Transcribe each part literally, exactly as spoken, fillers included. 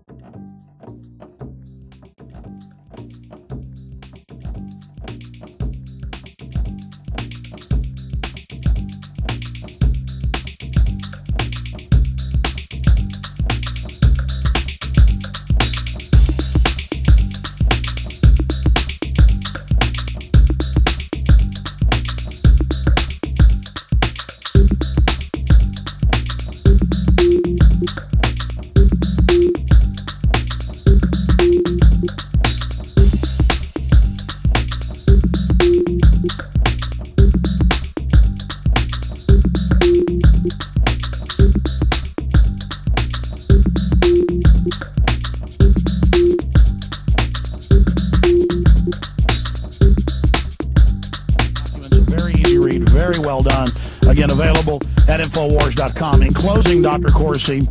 Very well done. Again, available at Infowars dot com. In closing, Doctor Corsi,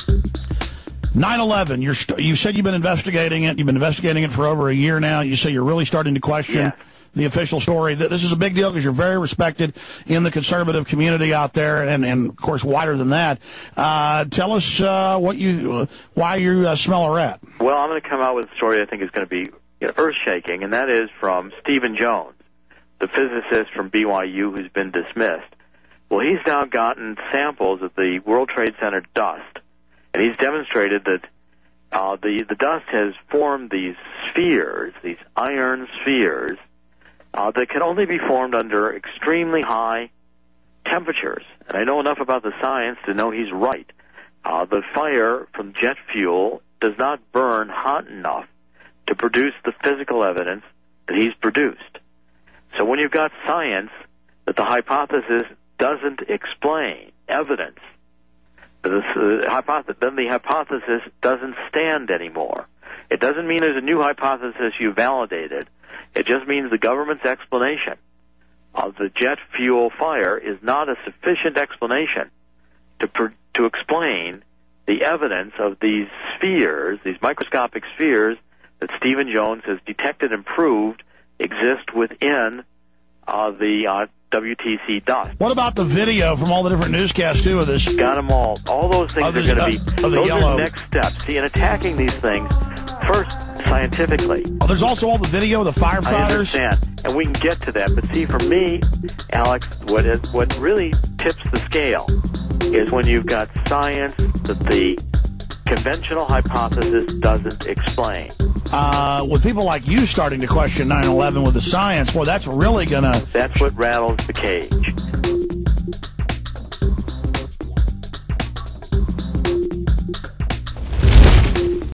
nine eleven, you're st- you said you've been investigating it. You've been investigating it for over a year now. You say you're really starting to question yeah. the official story. This is a big deal because you're very respected in the conservative community out there, and, and of course, wider than that. Uh, tell us uh, what you, uh, why you uh, smell a rat. Well, I'm going to come out with a story I think is going to be you know, earth-shaking, and that is from Stephen Jones, the physicist from B Y U who's been dismissed. Well, he's now gotten samples of the World Trade Center dust, and he's demonstrated that uh, the, the dust has formed these spheres, these iron spheres, uh, that can only be formed under extremely high temperatures. And I know enough about the science to know he's right. Uh, the fire from jet fuel does not burn hot enough to produce the physical evidence that he's produced. So when you've got science that the hypothesis doesn't explain, evidence, this, uh, hypothesis, then the hypothesis doesn't stand anymore. It doesn't mean there's a new hypothesis you validated. It just means the government's explanation of the jet fuel fire is not a sufficient explanation to pr- to explain the evidence of these spheres, these microscopic spheres that Stephen Jones has detected and proved exist within uh, the uh, W T C dust. What about the video from all the different newscasts, too, of this? Got them all. All those things Other, are going to be, uh, those yellow. are next steps. See, in attacking these things, first, scientifically. Oh, there's also all the video of the firefighters. I understand, and we can get to that. But see, for me, Alex, what is what really tips the scale is when you've got science that the conventional hypothesis doesn't explain. Uh, with people like you starting to question nine eleven with the science, well, that's really going to... That's what rattles the cage.